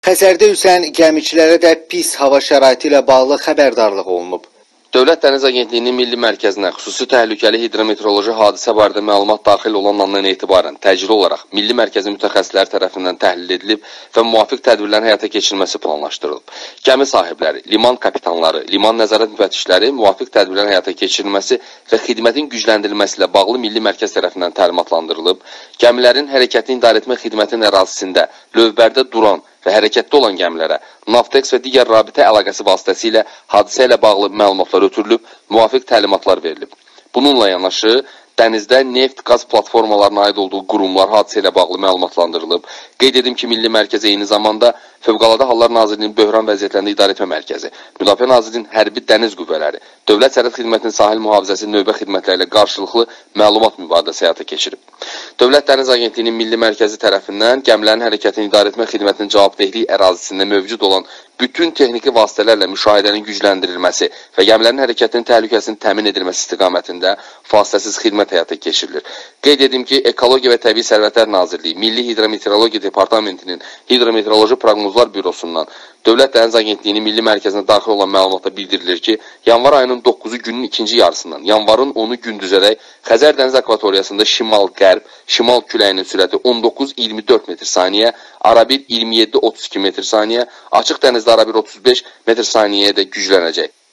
Xəzərdə üzən gəmiçilərə də pis hava şəraiti ilə bağlı xəbərdarlıq olunub. Dövlət Dəniz Agentliyinin Milli Mərkəzinə xüsusi təhlükəli hidrometeoroloji hadisə barədə məlumat daxil olan andan etibarən təcili olaraq Milli Mərkəzin mütəxəssisləri tərəfindən təhlil edilib və müvafiq tədbirlərin həyata keçirilməsi planlaşdırılıb. Gəmi sahibləri, liman kapitanları, liman nəzarət müfəttişləri müvafiq tədbirlərin həyata keçirilməsi və xidmətin gücləndirilməsi ilə bağlı Milli Mərkəz tərəfindən təlimatlandırılıb. Gəmilərin hərəkətini idarə etmə xidmətinin ərazisində, lövbərdə duran və hərəkətdə olan gəmilərə Navtex və digər rabitə əlaqəsi vasitəsilə hadisə ilə bağlı məlumatlar ötürülüb, müvafiq təlimatlar verilib. Bununla yanaşı, dənizdə neft, qaz platformalarına aid olduğu qurumlar hadisə ilə bağlı məlumatlandırılıb. Qeyd edim ki, Milli Mərkəz eyni zamanda Fövqəladə Hallar Nazirliyinin Böhran Vəziyyətlərində İdarə Etmə Mərkəzi, Müdafiə Nazirliyinin Hərbi Dəniz Qüvvələri, Dövlət Sərhəd Xidmətinin Sahil Mühafizəsi növbə xidmətləri ilə qarşılıqlı məlumat mübadiləsi həyata keçirib. Dövlət Dəniz Agentliyinin Milli Mərkəzi tərəfindən gəmilərin hərəkətini idarə etmə xidmətinin cavabdehliyi ərazisində mövcud olan bütün texniki vasitələrlə müşahidənin gücləndirilməsi və gəmilərin hərəkətinin təhlükəsinin təmin edilməsi istiqamətində fasiləsiz xidmət həyata keçirilir. Qeyd edim ki, Ekologiya və Təbii Sərvətlər Nazirliyi, Milli Hidrometeorologiya Departamentinin Hidrometeoroloji Proqnozlar Bürosundan Dövlət Dəniz Agentliyinin Milli Mərkəzinə daxil olan məlumatda bildirilir ki, yanvar ayının 9-u günün ikinci yarısından yanvarın 10-u gündüzədək Xəzər dəniz akvatoriyasında şimal-qərb, şimal küləyinin sürəti 19-24 metr/saniyə, arabir 27-32 metr/saniyə, açıq dənizdə arabir 35 metr/saniyəyə də güclənəcək.